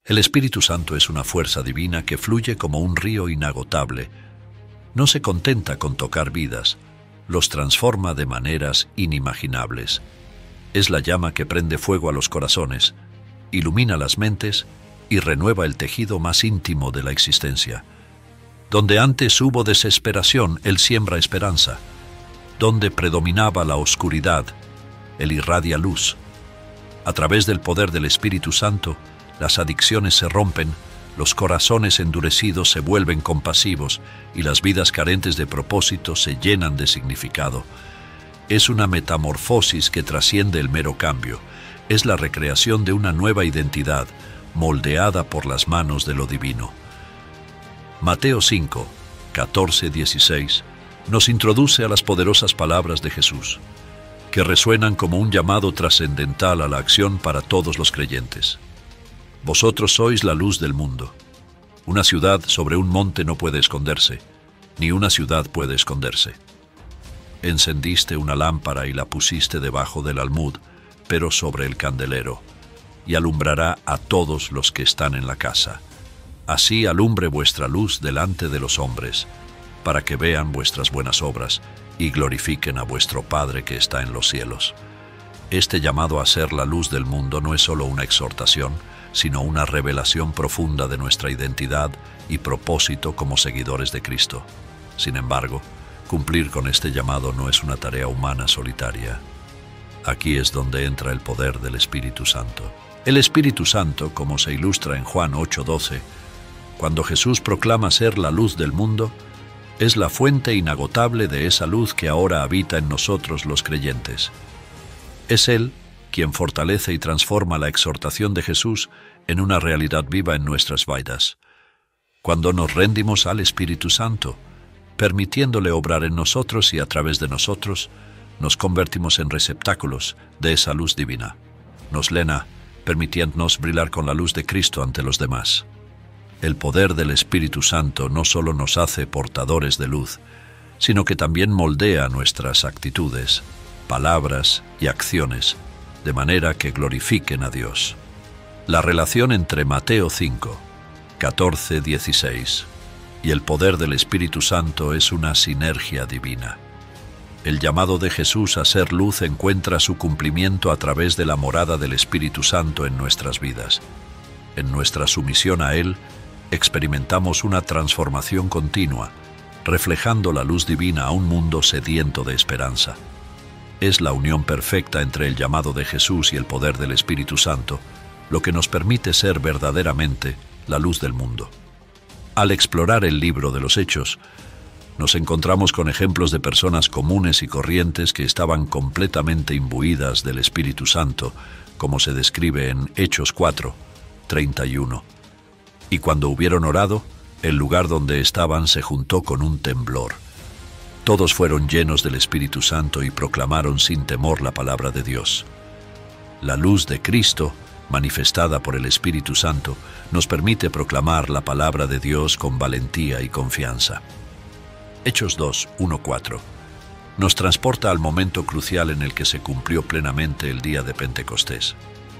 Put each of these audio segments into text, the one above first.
El Espíritu Santo es una fuerza divina que fluye como un río inagotable. No se contenta con tocar vidas, los transforma de maneras inimaginables. Es la llama que prende fuego a los corazones, ilumina las mentes y renueva el tejido más íntimo de la existencia. Donde antes hubo desesperación, Él siembra esperanza. Donde predominaba la oscuridad, Él irradia luz. A través del poder del Espíritu Santo, las adicciones se rompen, los corazones endurecidos se vuelven compasivos y las vidas carentes de propósito se llenan de significado. Es una metamorfosis que trasciende el mero cambio. Es la recreación de una nueva identidad, moldeada por las manos de lo divino. Mateo 5, 14-16 nos introduce a las poderosas palabras de Jesús, que resuenan como un llamado trascendental a la acción para todos los creyentes. Vosotros sois la luz del mundo. Una ciudad sobre un monte no puede esconderse, ni una ciudad puede esconderse. Encendiste una lámpara y la pusiste debajo del almud, pero sobre el candelero, y alumbrará a todos los que están en la casa. Así alumbre vuestra luz delante de los hombres, para que vean vuestras buenas obras y glorifiquen a vuestro Padre que está en los cielos. Este llamado a ser la luz del mundo no es solo una exhortación, sino una revelación profunda de nuestra identidad y propósito como seguidores de Cristo. Sin embargo, cumplir con este llamado no es una tarea humana solitaria. Aquí es donde entra el poder del Espíritu Santo. El Espíritu Santo, como se ilustra en Juan 8:12, cuando Jesús proclama ser la luz del mundo, es la fuente inagotable de esa luz que ahora habita en nosotros los creyentes. Es Él quien fortalece y transforma la exhortación de Jesús en una realidad viva en nuestras vidas. Cuando nos rendimos al Espíritu Santo, permitiéndole obrar en nosotros y a través de nosotros, nos convertimos en receptáculos de esa luz divina. Nos llena, permitiéndonos brillar con la luz de Cristo ante los demás. El poder del Espíritu Santo no solo nos hace portadores de luz, sino que también moldea nuestras actitudes, palabras y acciones, de manera que glorifiquen a Dios. La relación entre Mateo 5, 14-16 y el poder del Espíritu Santo es una sinergia divina. El llamado de Jesús a ser luz encuentra su cumplimiento a través de la morada del Espíritu Santo en nuestras vidas. En nuestra sumisión a Él, experimentamos una transformación continua, reflejando la luz divina a un mundo sediento de esperanza. Es la unión perfecta entre el llamado de Jesús y el poder del Espíritu Santo, lo que nos permite ser verdaderamente la luz del mundo. Al explorar el libro de los Hechos, nos encontramos con ejemplos de personas comunes y corrientes que estaban completamente imbuidas del Espíritu Santo, como se describe en Hechos 4, 31. Y cuando hubieron orado, el lugar donde estaban se juntó con un temblor. Todos fueron llenos del Espíritu Santo y proclamaron sin temor la palabra de Dios. La luz de Cristo, manifestada por el Espíritu Santo, nos permite proclamar la palabra de Dios con valentía y confianza. Hechos 2, 1-4 nos transporta al momento crucial en el que se cumplió plenamente el día de Pentecostés.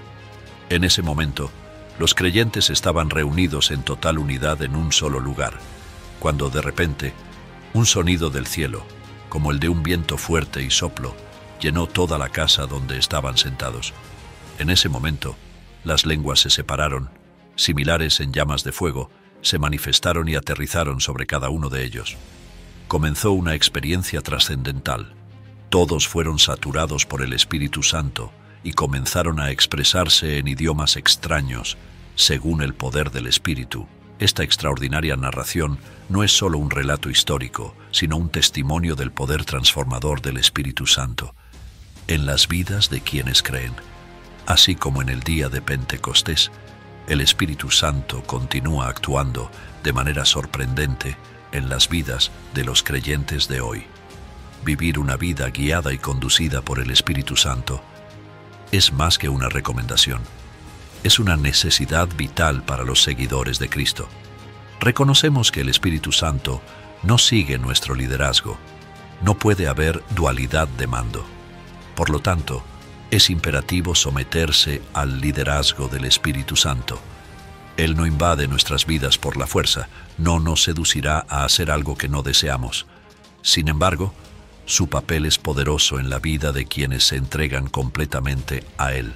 En ese momento, los creyentes estaban reunidos en total unidad en un solo lugar, cuando de repente, un sonido del cielo, como el de un viento fuerte y soplo, llenó toda la casa donde estaban sentados. En ese momento, las lenguas se separaron, similares en llamas de fuego, se manifestaron y aterrizaron sobre cada uno de ellos. Comenzó una experiencia trascendental. Todos fueron saturados por el Espíritu Santo y comenzaron a expresarse en idiomas extraños, según el poder del Espíritu. Esta extraordinaria narración no es solo un relato histórico, sino un testimonio del poder transformador del Espíritu Santo en las vidas de quienes creen. Así como en el día de Pentecostés, el Espíritu Santo continúa actuando de manera sorprendente en las vidas de los creyentes de hoy. Vivir una vida guiada y conducida por el Espíritu Santo es más que una recomendación. Es una necesidad vital para los seguidores de Cristo. Reconocemos que el Espíritu Santo no sigue nuestro liderazgo. No puede haber dualidad de mando. Por lo tanto, es imperativo someterse al liderazgo del Espíritu Santo. Él no invade nuestras vidas por la fuerza, no nos seducirá a hacer algo que no deseamos. Sin embargo, su papel es poderoso en la vida de quienes se entregan completamente a Él.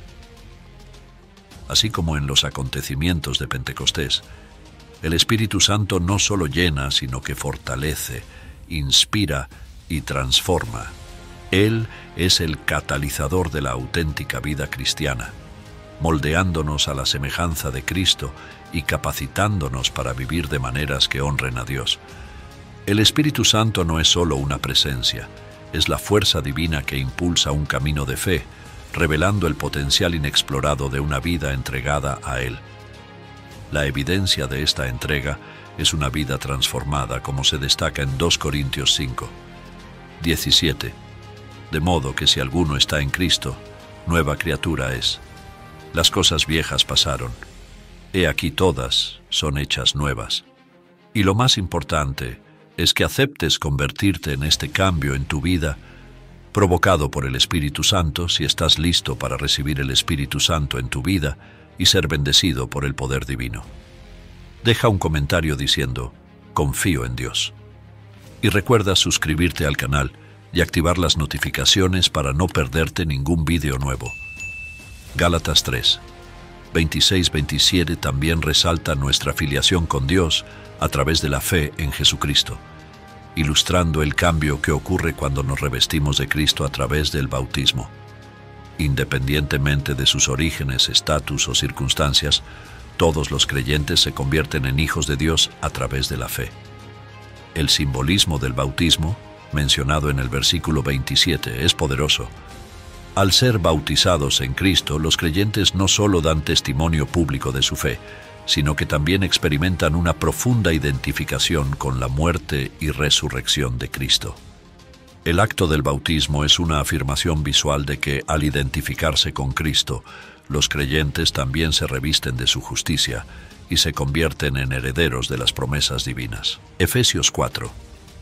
Así como en los acontecimientos de Pentecostés, el Espíritu Santo no solo llena, sino que fortalece, inspira y transforma. Él es el catalizador de la auténtica vida cristiana, moldeándonos a la semejanza de Cristo y capacitándonos para vivir de maneras que honren a Dios. El Espíritu Santo no es solo una presencia, es la fuerza divina que impulsa un camino de fe, revelando el potencial inexplorado de una vida entregada a Él. La evidencia de esta entrega es una vida transformada, como se destaca en 2 Corintios 5, 17. De modo que si alguno está en Cristo, nueva criatura es. Las cosas viejas pasaron. He aquí todas son hechas nuevas. Y lo más importante es que aceptes convertirte en este cambio en tu vida, provocado por el Espíritu Santo, si estás listo para recibir el Espíritu Santo en tu vida y ser bendecido por el poder divino. Deja un comentario diciendo, confío en Dios. Y recuerda suscribirte al canal y activar las notificaciones para no perderte ningún video nuevo. Gálatas 3, 26-27 también resalta nuestra filiación con Dios a través de la fe en Jesucristo, ilustrando el cambio que ocurre cuando nos revestimos de Cristo a través del bautismo. Independientemente de sus orígenes, estatus o circunstancias, todos los creyentes se convierten en hijos de Dios a través de la fe. El simbolismo del bautismo, mencionado en el versículo 27, es poderoso. Al ser bautizados en Cristo, los creyentes no solo dan testimonio público de su fe, sino que también experimentan una profunda identificación con la muerte y resurrección de Cristo. El acto del bautismo es una afirmación visual de que, al identificarse con Cristo, los creyentes también se revisten de su justicia y se convierten en herederos de las promesas divinas. Efesios 4,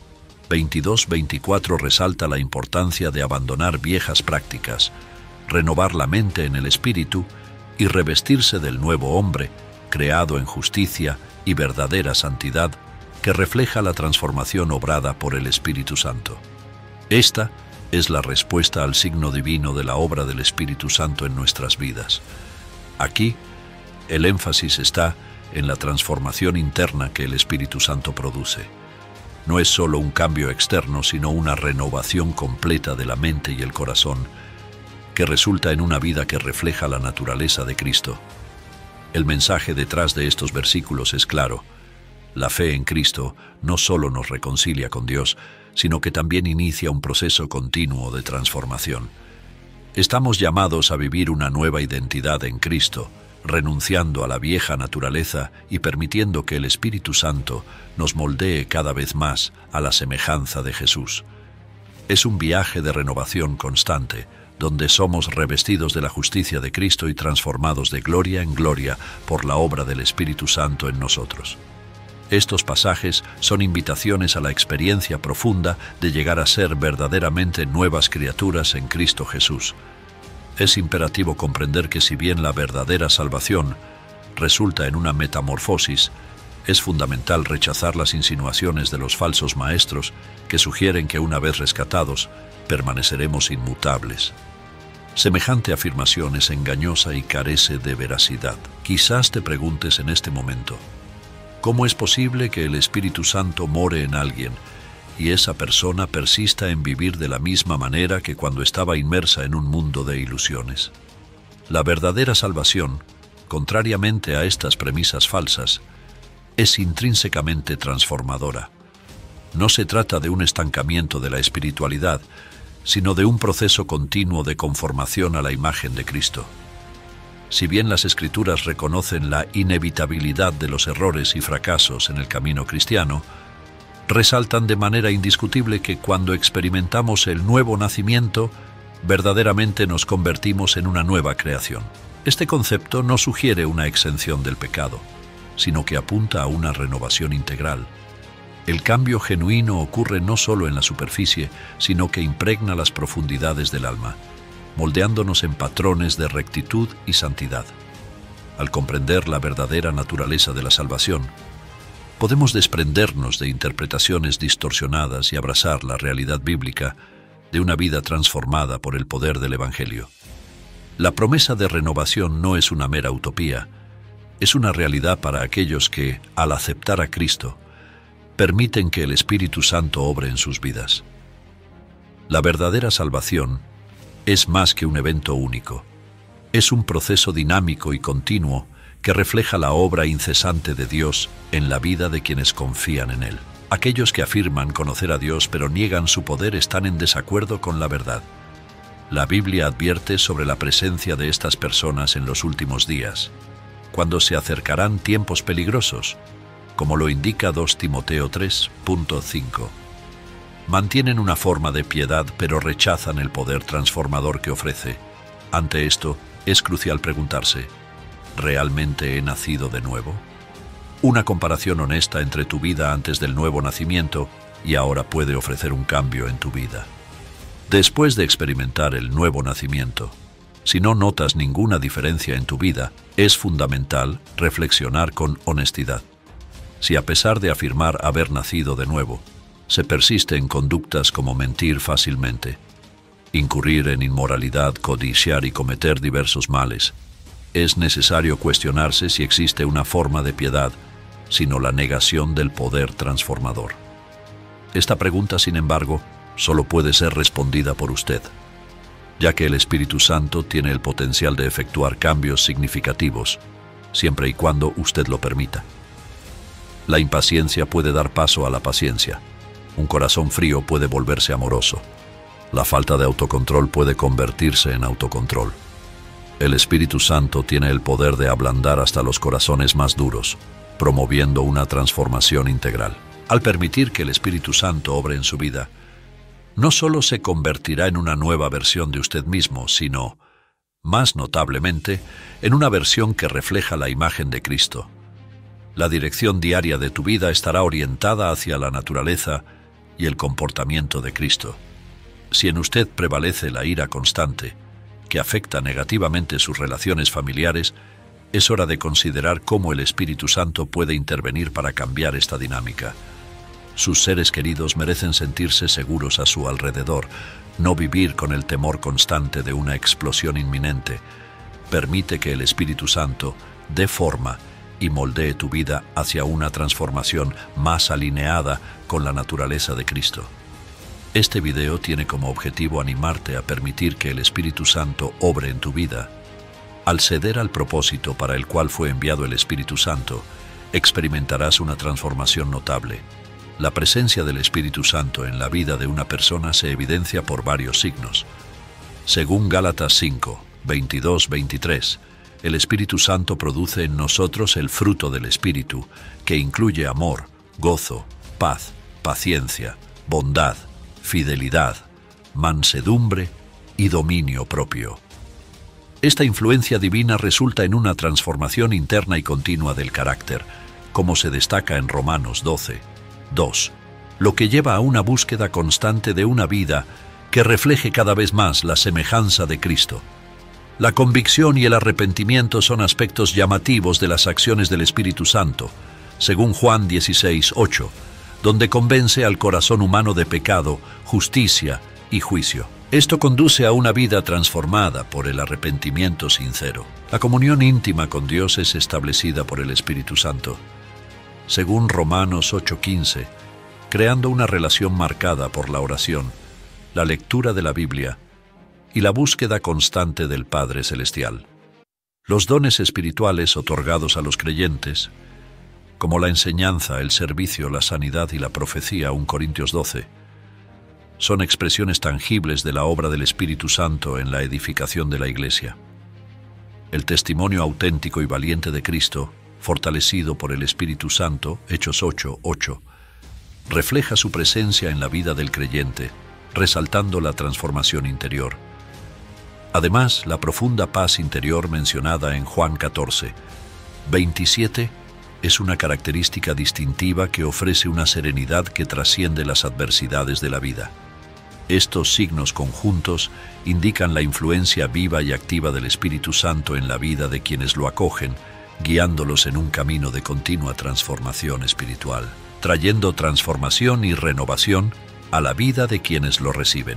22-24 resalta la importancia de abandonar viejas prácticas, renovar la mente en el espíritu y revestirse del nuevo hombre, creado en justicia y verdadera santidad, que refleja la transformación obrada por el Espíritu Santo. Esta es la respuesta al signo divino de la obra del Espíritu Santo en nuestras vidas. Aquí, el énfasis está en la transformación interna que el Espíritu Santo produce. No es solo un cambio externo, sino una renovación completa de la mente y el corazón, que resulta en una vida que refleja la naturaleza de Cristo. El mensaje detrás de estos versículos es claro. La fe en Cristo no solo nos reconcilia con Dios, sino que también inicia un proceso continuo de transformación. Estamos llamados a vivir una nueva identidad en Cristo, renunciando a la vieja naturaleza y permitiendo que el Espíritu Santo nos moldee cada vez más a la semejanza de Jesús. Es un viaje de renovación constante, donde somos revestidos de la justicia de Cristo y transformados de gloria en gloria por la obra del Espíritu Santo en nosotros. Estos pasajes son invitaciones a la experiencia profunda de llegar a ser verdaderamente nuevas criaturas en Cristo Jesús. Es imperativo comprender que si bien la verdadera salvación resulta en una metamorfosis, es fundamental rechazar las insinuaciones de los falsos maestros que sugieren que una vez rescatados, permaneceremos inmutables. Semejante afirmación es engañosa y carece de veracidad. Quizás te preguntes en este momento, ¿cómo es posible que el Espíritu Santo more en alguien y esa persona persista en vivir de la misma manera que cuando estaba inmersa en un mundo de ilusiones? La verdadera salvación, contrariamente a estas premisas falsas, es intrínsecamente transformadora. No se trata de un estancamiento de la espiritualidad, sino de un proceso continuo de conformación a la imagen de Cristo. Si bien las Escrituras reconocen la inevitabilidad de los errores y fracasos en el camino cristiano, resaltan de manera indiscutible que cuando experimentamos el nuevo nacimiento, verdaderamente nos convertimos en una nueva creación. Este concepto no sugiere una exención del pecado, sino que apunta a una renovación integral. El cambio genuino ocurre no solo en la superficie, sino que impregna las profundidades del alma, moldeándonos en patrones de rectitud y santidad. al comprender la verdadera naturaleza de la salvación, podemos desprendernos de interpretaciones distorsionadas y abrazar la realidad bíblica de una vida transformada por el poder del Evangelio. La promesa de renovación no es una mera utopía, es una realidad para aquellos que, al aceptar a Cristo, permiten que el Espíritu Santo obre en sus vidas. La verdadera salvación es más que un evento único. Es un proceso dinámico y continuo que refleja la obra incesante de Dios en la vida de quienes confían en Él. Aquellos que afirman conocer a Dios pero niegan su poder están en desacuerdo con la verdad. La Biblia advierte sobre la presencia de estas personas en los últimos días, cuando se acercarán tiempos peligrosos, como lo indica 2 Timoteo 3.5. Mantienen una forma de piedad pero rechazan el poder transformador que ofrece. Ante esto, es crucial preguntarse, ¿realmente he nacido de nuevo? Una comparación honesta entre tu vida antes del nuevo nacimiento y ahora puede ofrecer un cambio en tu vida. Después de experimentar el nuevo nacimiento, si no notas ninguna diferencia en tu vida, es fundamental reflexionar con honestidad. Si a pesar de afirmar haber nacido de nuevo, se persiste en conductas como mentir fácilmente, incurrir en inmoralidad, codiciar y cometer diversos males, es necesario cuestionarse si existe una forma de piedad, sino la negación del poder transformador. Esta pregunta, sin embargo, solo puede ser respondida por usted, ya que el Espíritu Santo tiene el potencial de efectuar cambios significativos, siempre y cuando usted lo permita. La impaciencia puede dar paso a la paciencia. Un corazón frío puede volverse amoroso. La falta de autocontrol puede convertirse en autocontrol. El Espíritu Santo tiene el poder de ablandar hasta los corazones más duros, promoviendo una transformación integral. Al permitir que el Espíritu Santo obre en su vida, no solo se convertirá en una nueva versión de usted mismo, sino, más notablemente, en una versión que refleja la imagen de Cristo. La dirección diaria de tu vida estará orientada hacia la naturaleza y el comportamiento de Cristo. Si en usted prevalece la ira constante, que afecta negativamente sus relaciones familiares, es hora de considerar cómo el Espíritu Santo puede intervenir para cambiar esta dinámica. Sus seres queridos merecen sentirse seguros a su alrededor, no vivir con el temor constante de una explosión inminente. Permite que el Espíritu Santo dé forma y moldee tu vida hacia una transformación más alineada con la naturaleza de Cristo. Este video tiene como objetivo animarte a permitir que el Espíritu Santo obre en tu vida. Al ceder al propósito para el cual fue enviado el Espíritu Santo, experimentarás una transformación notable. La presencia del Espíritu Santo en la vida de una persona se evidencia por varios signos. Según Gálatas 5, 22-23, el Espíritu Santo produce en nosotros el fruto del Espíritu, que incluye amor, gozo, paz, paciencia, bondad, fidelidad, mansedumbre y dominio propio. Esta influencia divina resulta en una transformación interna y continua del carácter, como se destaca en Romanos 12:2, lo que lleva a una búsqueda constante de una vida que refleje cada vez más la semejanza de Cristo. La convicción y el arrepentimiento son aspectos llamativos de las acciones del Espíritu Santo, según Juan 16:8, donde convence al corazón humano de pecado, justicia y juicio. Esto conduce a una vida transformada por el arrepentimiento sincero. La comunión íntima con Dios es establecida por el Espíritu Santo, según Romanos 8:15, creando una relación marcada por la oración, la lectura de la Biblia y la búsqueda constante del Padre Celestial. Los dones espirituales otorgados a los creyentes, como la enseñanza, el servicio, la sanidad y la profecía, 1 Corintios 12, son expresiones tangibles de la obra del Espíritu Santo en la edificación de la Iglesia. El testimonio auténtico y valiente de Cristo, fortalecido por el Espíritu Santo, Hechos 8:8, refleja su presencia en la vida del creyente, resaltando la transformación interior. Además, la profunda paz interior mencionada en Juan 14:27 es una característica distintiva que ofrece una serenidad que trasciende las adversidades de la vida. Estos signos conjuntos indican la influencia viva y activa del Espíritu Santo en la vida de quienes lo acogen, guiándolos en un camino de continua transformación espiritual, trayendo transformación y renovación a la vida de quienes lo reciben.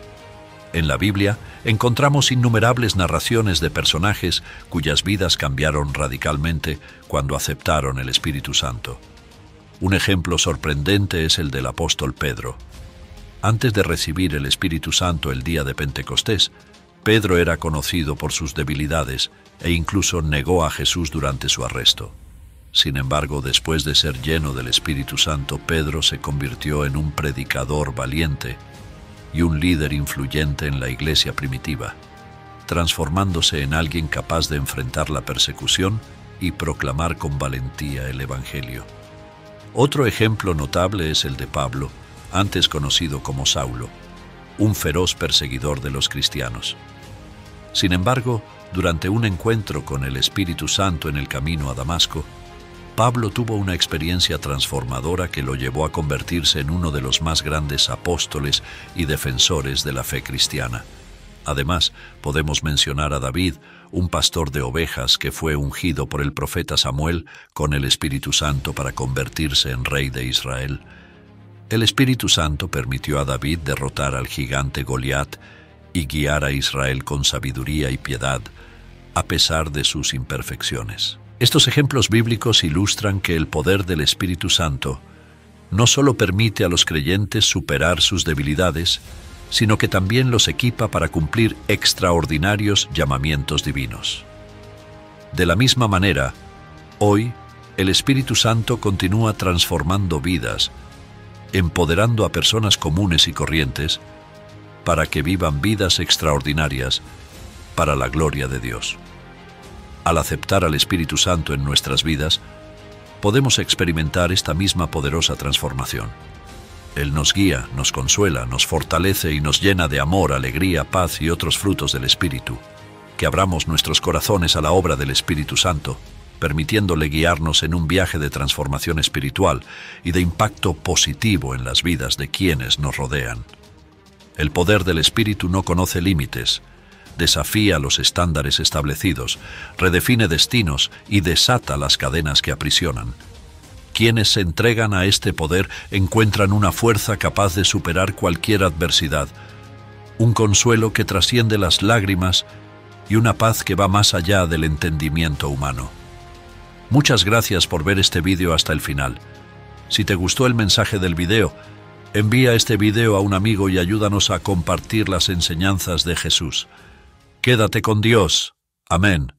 En la Biblia encontramos innumerables narraciones de personajes cuyas vidas cambiaron radicalmente cuando aceptaron el Espíritu Santo. Un ejemplo sorprendente es el del apóstol Pedro. Antes de recibir el Espíritu Santo el día de Pentecostés, Pedro era conocido por sus debilidades e incluso negó a Jesús durante su arresto. Sin embargo, después de ser lleno del Espíritu Santo, Pedro se convirtió en un predicador valiente y un líder influyente en la iglesia primitiva, transformándose en alguien capaz de enfrentar la persecución y proclamar con valentía el Evangelio. Otro ejemplo notable es el de Pablo, antes conocido como Saulo, un feroz perseguidor de los cristianos. Sin embargo, durante un encuentro con el Espíritu Santo en el camino a Damasco, Pablo tuvo una experiencia transformadora que lo llevó a convertirse en uno de los más grandes apóstoles y defensores de la fe cristiana. Además, podemos mencionar a David, un pastor de ovejas que fue ungido por el profeta Samuel con el Espíritu Santo para convertirse en rey de Israel. El Espíritu Santo permitió a David derrotar al gigante Goliat y guiar a Israel con sabiduría y piedad, a pesar de sus imperfecciones. Estos ejemplos bíblicos ilustran que el poder del Espíritu Santo no solo permite a los creyentes superar sus debilidades, sino que también los equipa para cumplir extraordinarios llamamientos divinos. De la misma manera, hoy, el Espíritu Santo continúa transformando vidas, empoderando a personas comunes y corrientes para que vivan vidas extraordinarias para la gloria de Dios. Al aceptar al Espíritu Santo en nuestras vidas, podemos experimentar esta misma poderosa transformación. Él nos guía, nos consuela, nos fortalece y nos llena de amor, alegría, paz y otros frutos del Espíritu. Que abramos nuestros corazones a la obra del Espíritu Santo, permitiéndole guiarnos en un viaje de transformación espiritual y de impacto positivo en las vidas de quienes nos rodean. El poder del Espíritu no conoce límites, desafía los estándares establecidos, redefine destinos y desata las cadenas que aprisionan. Quienes se entregan a este poder encuentran una fuerza capaz de superar cualquier adversidad, un consuelo que trasciende las lágrimas y una paz que va más allá del entendimiento humano. Muchas gracias por ver este vídeo hasta el final. Si te gustó el mensaje del video, envía este video a un amigo y ayúdanos a compartir las enseñanzas de Jesús. Quédate con Dios. Amén.